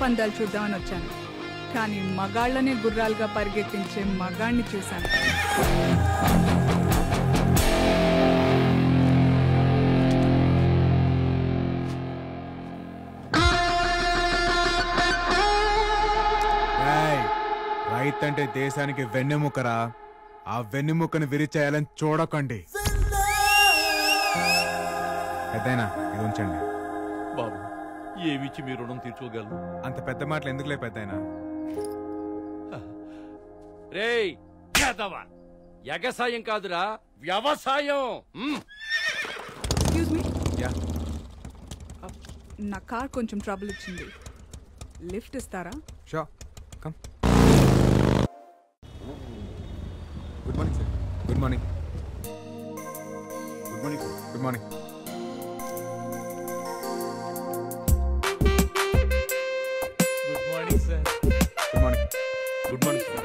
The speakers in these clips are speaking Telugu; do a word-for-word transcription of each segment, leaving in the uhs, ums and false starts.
పందాలు చూద్దామని వచ్చాను, కానీ మగాళ్ళనే గుర్రాలుగా పరిగెత్తించే మగాణ్ణి చూశాను. రైతంటే దేశానికి వెన్నెముకరా, ఆ వెన్నెముకను విరిచేయాలని చూడకండి. పెద్దయినా ఇది ఉంచండి. బాబు, ఏమిచ్చి మీ రుణం తీర్చుకోగలరు? అంత పెద్ద మాటలు ఎందుకులే పెద్దయినా. రేయ్ యాదవా, ఎగసాయం కాదురా వ్యవసాయం. ఎక్స్క్యూజ్ మీ, యా నా కార్ కొంచెం ట్రబుల్ ఇచ్చింది, లిఫ్ట్ ఇస్తారా? షో come. Good morning sir. Good morning. Good morning sir. Good morning. Good morning sir. Good morning. Good morning sir.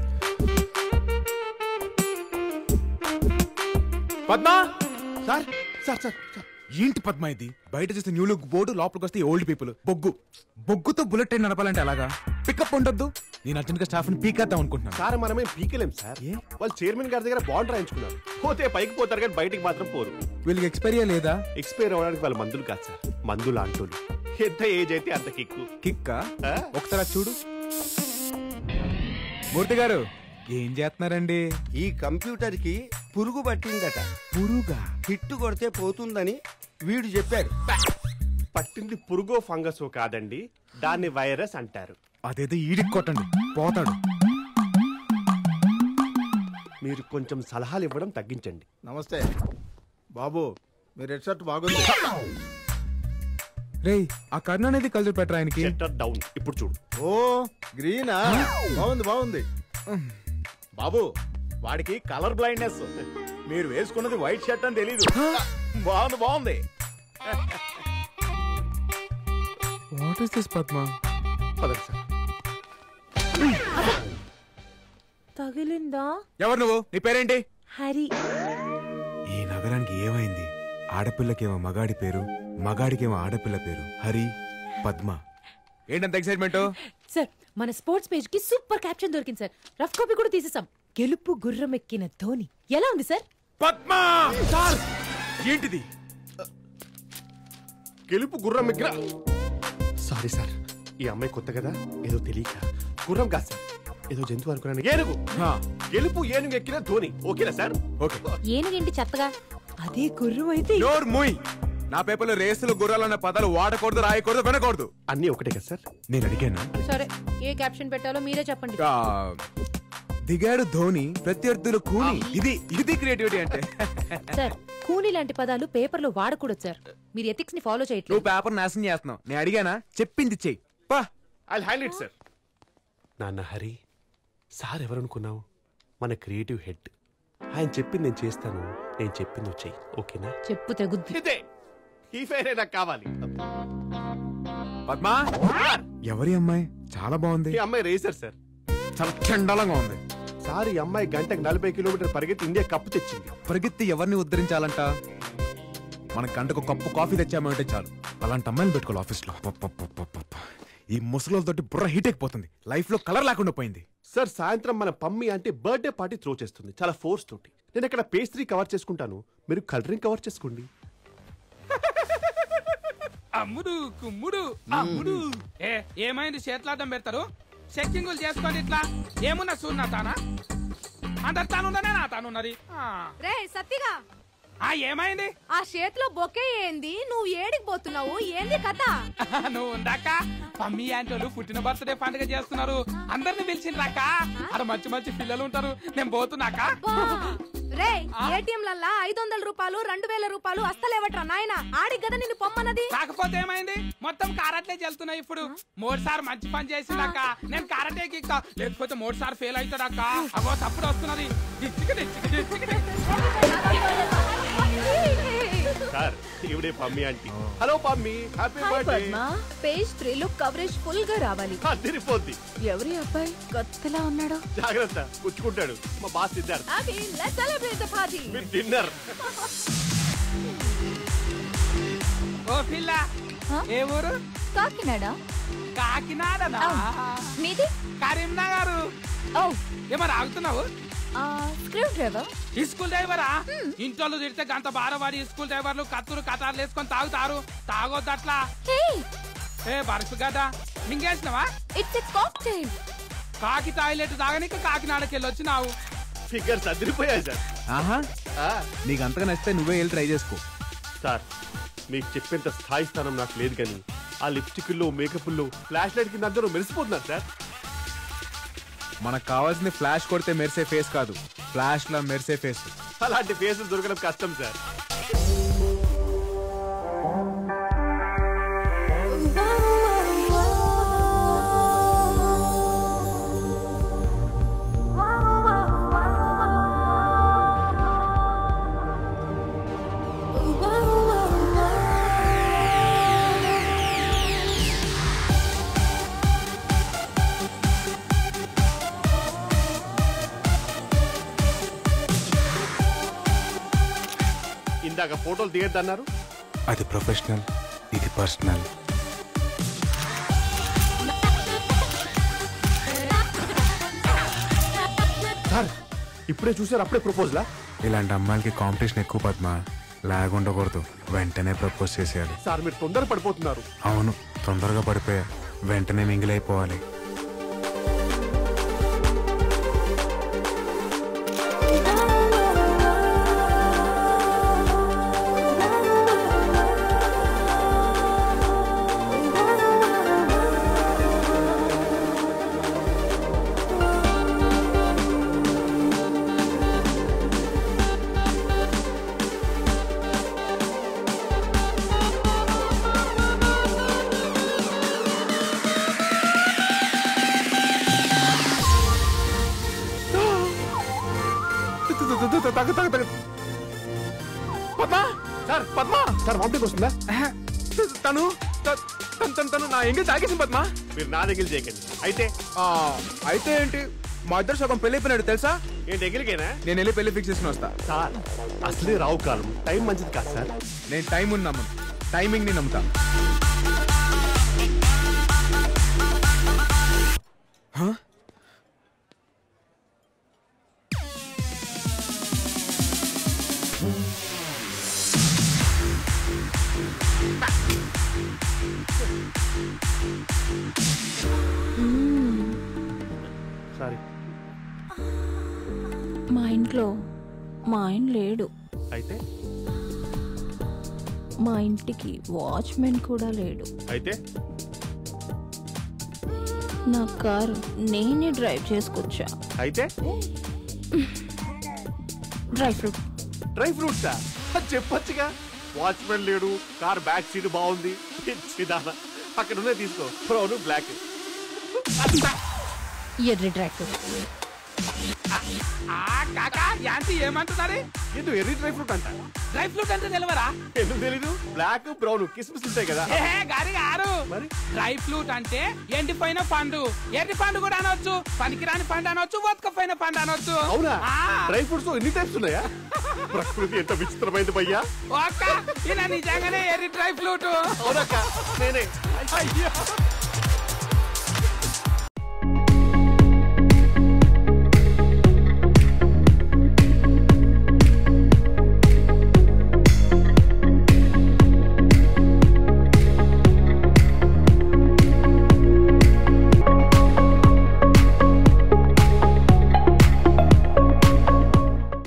Padma sir sir sir ఏంటి పద్మా ఇది? బయట చూస్తే న్యూ లుక్ బోర్డు, లోపలికి వస్తే ఓల్డ్ పీపుల్. బొగ్గు బొగ్గుతో బుల్లెట్ ట్రైన్ నడపాలంటే అలాగా? పికప్ ఉండొద్దు. నేను అర్జెంట్ గా స్టాఫ్ ని పీకేద్దాం అనుకుంటున్నాను. సార్ మనమే పీకలేం సార్. వాళ్ళు చైర్మన్ గారి దగ్గర బాండ్ రాయించుకున్నారు. పోతే పైకి పోతారు కానీ బయటికి మాత్రం పోరు. వీళ్ళకి ఎక్స్పైరియా లేదా? ఎక్స్పైర్ అవ్వడానికి వాళ్ళ మందులు కాదు సార్, మందులు అంటోలు. ఎంత ఏజ్ అయితే అంత కిక్కు. కిక్కా? ఒకసారి చూడు. మూర్తి గారు ఏం చేస్తున్నారండి? ఈ కంప్యూటర్ కి పురుగు పట్టిందట. పురుగా? హిట్టు కొడితే పోతుందని వీడు చెప్పాడు. పట్టింది పురుగో ఫంగసో కాదండి, దాన్ని వైరస్ అంటారు. అదేదో ఈడికి కొట్టండి, పోతాడు. మీరు కొంచెం సలహాలు ఇవ్వడం తగ్గించండి. నమస్తే బాబు, మీ రెడ్ షర్ట్ బాగుంది. రేయ్, ఆ కర్ణ అనేది కలర్ పెట్టరా ఆయనకి. Shutter down. ఇప్పుడు చూడు. ఓ గ్రీనా, బాగుంది బాగుంది. బాబు, వాడికి కలర్ బ్లైండ్నెస్. మీరు వేసుకున్నది వైట్ షర్ట్ అని తెలీదు. బాగుంది బాగుంది. What is this Padma? పదండి సార్. తగిలిందా? ఎవరు నువ్వు? నీ పేరేంటి? హరి. ఈ నగరానికి ఏమైంది? ఆడపిల్లకేమో మగాడి పేరు, మగాడికేమో ఆడపిల్ల పేరు. హరి, పద్మ. ఏంటంత ఎక్సైట్మెంట్? సార్, మన స్పోర్ట్స్ పేజ్ కి సూపర్ క్యాప్షన్ దొరికింది సార్. రఫ్ కాపీ కూడా తీసేసాం. గెలుపు గుర్రం ఎక్కిన ధోని. ఎలా ఉంది సార్? పద్మ సార్, ఏంటిది? గెలుపు గుర్రం ఎగ్ర. సారీ సార్, ఈ అమ్మాయి కొత్త కదా, ఏదో తెలియక గుర్రం కాదు సార్, ఏదో జంతువు అనుకున్నాను. ఏనుగు. గెలుపు ఏనుగు ఎక్కిన ధోని. ఓకేనా సార్? ఓకే. ఏనుగేంటి చెత్తగా? అదే గుర్రం అయితే. నోర్ మూయ్. నా పేపర్లో రేసులు గుర్రాలన్న పదాలు వాడకూడదు, రాయకూడదు, వినకూడదు. అన్ని ఒకటే కదా సార్? నేను అడిగాను. సరే, ఏ క్యాప్షన్ పెట్టాలో మీరే చెప్పండి. దిగాడు ధోని, ప్రత్యర్థులు కూని. ఇది ఇది క్రియేటివిటీ అంటే. సార్, కూని లాంటి పదాలు పేపర్ లో వాడకూడదు సార్. మీరు ఎథిక్స్ ని ఫాలో చేయట్లేదు. నువ్వు పేపర్ నాశనం చేస్తున్నావు. నేను అడిగానా? చెప్పింది చెయ్యి. పా. I'll handle it sir. నాన్న హరి, సార్ ఎవరనుకున్నావు? మన క్రియేటివ్ హెడ్. ఆయన చెప్పింది నేను చేస్తాను, నేను చెప్పింది నువ్వు చెయ్యి. ఓకేనా? చెప్పు తెగుద్ది. ఇదే ఈ ఫేరే నాకు కావాలి. పద్మా, ఎవరి అమ్మాయి? చాలా బాగుంది. ఈ అమ్మాయి రేసర్ సార్. చాలా చండాలంగా ఉంది సార్. ఈ అమ్మాయి గంటకు నలభై కిలోమీటర్ పరిగెత్తి ఇండియా కప్పు తెచ్చింది. పరిగెత్తి ఎవరిని ఉద్ధరించాలంట? మన గంటకు కప్పు కాఫీ తెచ్చామంటే చాలు. అలాంటి అమ్మాయిని పెట్టుకోవాలి ఆఫీస్ లో. ఈ ముసలోళ్ళతోటి బుర్ర హీట్ అయిపోతుంది. లైఫ్ లో కలర్ లేకుండా పోయింది. సార్, సాయంత్రం మన పమ్మి అంటే బర్త్డే పార్టీ త్రో చేస్తుంది, చాలా ఫోర్స్ తోటి. నేను ఇక్కడ పేస్ట్రీ కవర్ చేసుకుంటాను, మీరు కలరింగ్ కవర్ చేసుకోండి. అమ్ముడు కుమ్ముడు అమ్ముడు. ఏ ఏమైంది? చేతులాటం పెడతారు, చెక్కింగులు చేసుకోండి. ఇట్లా ఏమున్నా చూడనా తానా? అందరు తానున్నదే నా తానున్నది. రే సత్తిగా, ఆ ఏమైంది? ఆ చేతిలో బొకే ఏంది? నువ్వు ఏడికి పోతున్నావు? ఏంది కథ? నువ్వు ఉందాక మమ్మీ ఆంటోలు పుట్టిన బర్త్డే పండుగ చేస్తున్నారు. అందరిని పిలిచిండ్రాక. అక్కడ మంచి మంచి పిల్లలు ఉంటారు. నేను పోతున్నాక. రే, ఏటీఎం లల్లా ఐదు వందల రూపాయలు రెండు వేల రూపాయలు అస్తలేవట్రా నాయన. ఆడికి కదా నిన్ను పొమ్మన్నది. కాకపోతే ఏమైంది? మొత్తం కారట్లే చెల్తున్నాయి ఇప్పుడు. మూడు సార్ మంచి పని చేసిందాక నేను కారటే కిక్కా, లేకపోతే మూడు సార్ ఫెయిల్ అవుతాడాక. అవో తప్పుడు వస్తున్నది. సార్, ఇవిడే Pammi aunty. Hello Pammi, happy birthday. Page three లో కవరేజ్ ఫుల్ గా రావాలి. తిరిగిపోద్ది. ఎవరి అబ్బాయి కొత్తలా ఉన్నాడు? జాగ్రత్త, పుచ్చుకుంటాడు. మా boss Siddharth. Let's celebrate the party. With dinner. ఓ పిల్ల, ఏ ఊరు? కాకినాడ. కాకినాడనా? మీది? కరీంనగర్. ఓ ఏమన్నా ఆగుతున్నావు? Screwdriver. ఈ స్కూల్ డ్రైవరా? ఇంట్లో తిడితే గంట బారవాడి స్కూల్ డ్రైవర్లు కత్తులు కటార్లు వేసుకొని తాగుతారు. తాగొద్దు అట్లా. ఏ బరుసు కదా మింగేసినవా? It's a cocktail. కాకి టాయిలెట్ తాగనీకి కాకినాడకి వెళ్ళి వచ్చినావు. ఫిగర్స్ అదిరిపోయాయి సార్. ఆహా నీకు అంతగా నచ్చితే నువ్వే వెళ్ళి ట్రై చేసుకో. సార్ మీకు చెప్పేంత స్థాయి స్థానం నాకు లేదు కానీ ఆ లిప్స్టిక్లో మేకప్లో ఫ్లాష్ లైట్ కింద అందరూ మెరిసిపోతున్నారు సార్. మనకు కావాల్సింది ఫ్లాష్ కొడితే మెరిసే ఫేస్ కాదు, ఫ్లాష్ లా మెరిసే ఫేస్. అలాంటి ఫేసులు దొరకడం కష్టం సార్. ఇందాక ఫోటోలు దిగద్దన్నారు. అది ప్రొఫెషనల్, ఇది పర్సనల్. సార్ ఇప్పుడే చూసారు, అప్పుడే ప్రపోజలా? ఇలాంటి అమ్మాయిలకి కాంపిటీషన్ ఎక్కువ పద్మ. లాగ్ ఉండకూడదు, వెంటనే ప్రపోజ్ చేసేయాలి. సార్ మీరు తొందర పడిపోతున్నారు. అవును, తొందరగా పడిపోయా, వెంటనే మింగిలైపోవాలి. Padma sir, Padma sir vomiting వస్తుందా? తను తను తను నా ఎంగిల్ తాగేసింది పద్మా. మీరు నా దగ్గర చేయకండి. అయితే అయితే ఏంటి, మా ఇద్దరు సగం పెళ్లి అయిపోయినాడు తెలుసా? ఏంటి ఎగిరికేనా? నేను వెళ్ళి పెళ్లి ఫిక్స్ చేసుకుని వస్తా. సార్ అసలే రావు కాలం, టైం మంచిది కాదు సార్. నేను టైం ఉన్న నమ్మను, టైమింగ్ ని నమ్ముతా. సారీ. మా ఇంట్లో మా ఆయన లేడు. అయితే మా ఇంటికి వాచ్మెన్ కూడా లేడు. అయితే నా కారు నేనే డ్రైవ్ చేసుకొచ్చా. అయితే డ్రై ఫ్రూట్. డ్రై ఫ్రూట్సా? చెప్పొచ్చుగా. వాచ్మెన్ లేడు, కార్ బ్యాక్ సీట్ బాగుంది. అక్కడ ఉన్నాయి తీసుకో, బ్రౌన్ బ్లాక్. ఎర్రి డ్రై ఫ్రూట్. యాంటీ ఏమంటున్నారు? ఎందుకు ఎర్రీ డ్రై ఫ్రూట్ అంట? డ్రై ఫ్రూట్ అంటే తెలియరా? ఎందుకు తెలీదు? బ్లాక్ బ్రౌన్ కిస్మిస్ ఉంటాయి కదా. గారి గారు మరి డ్రై ఫ్రూట్ అంటే ఎండిపోయిన పండు. ఎండి పండు కూడా అనొచ్చు, పనికిరాని పండు అనొచ్చు, బతకపోయిన పండు అనొచ్చు. అవునా? డ్రై ఫ్రూట్స్ ఎన్ని టైప్స్ ఉన్నాయా? ప్రకృతి ఎంత విచిత్రమైంది భయ్యా. నిజంగానే ఎర్రి డ్రై ఫ్రూట్. అవునక్క, నేనే. అయ్యా